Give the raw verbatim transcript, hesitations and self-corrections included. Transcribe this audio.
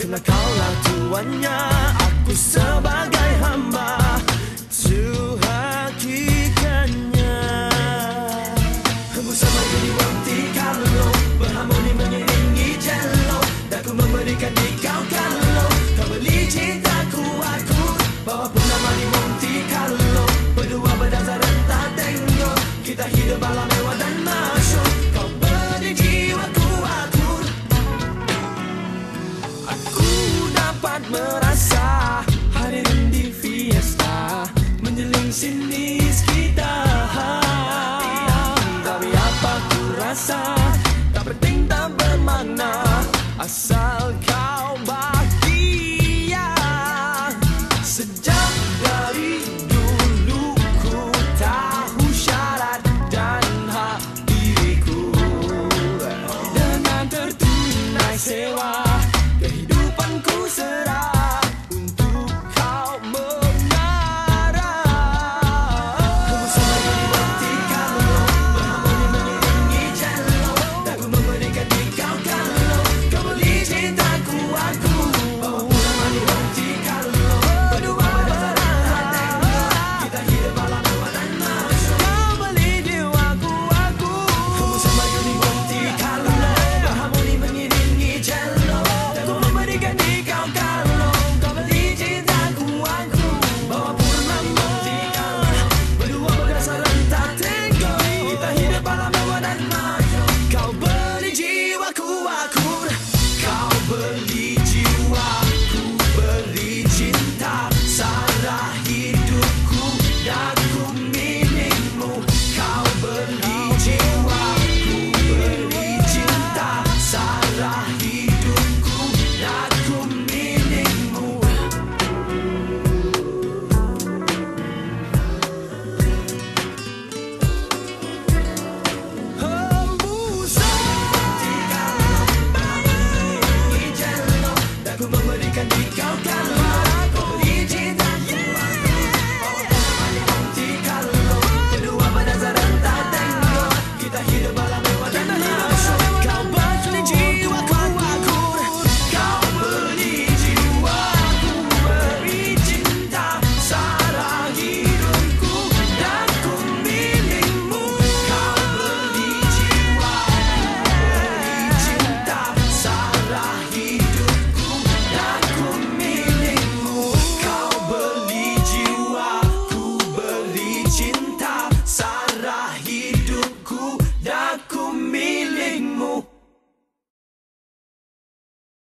Kerana kaulah tuannya, aku sebagai hamba. Itu hakikatnya. Bersama jadi bukti kalau berharmoni mengiringi cello. Dan ku memberikan di kau kalau kau beli cintaku aku. Bawa pula mari Monte Carlo. Berdua berdasar rentak tengok. Kita hidup ala mewah dan masyur. Kau beri jiwaku aku. Aku dapat merasa hadirin di fiesta menjeling sinis kita. Tapi apa ku rasa tak penting, tak bermakna asal kau bahagia. Sejak dari dulu ku tahu syarat dan hak diriku. Dengan tertunai sewa kehidupanku serah untuk kau menara. Bersama jadi bukti kalau berharmoni mengiringi cello. Dan ku memberikan di kau kalau kau beli cintaku aku. Bawa pula mari Monte Carlo. Berdua berdasar rentak tengok. Kita hidup ala mewah dan masyur. Kau beli jiwaku aku. Bersama jadi Monte Carlo. Berharmoni mengiringi cello. Dan ku memberikan di kau kalau kau beli cintaku aku. Bawa pula Monte Carlo. Berdua berdasar rentak tengok. Kita hidup ala mewah dan masyur. Kau beli jiwaku aku. Kau beli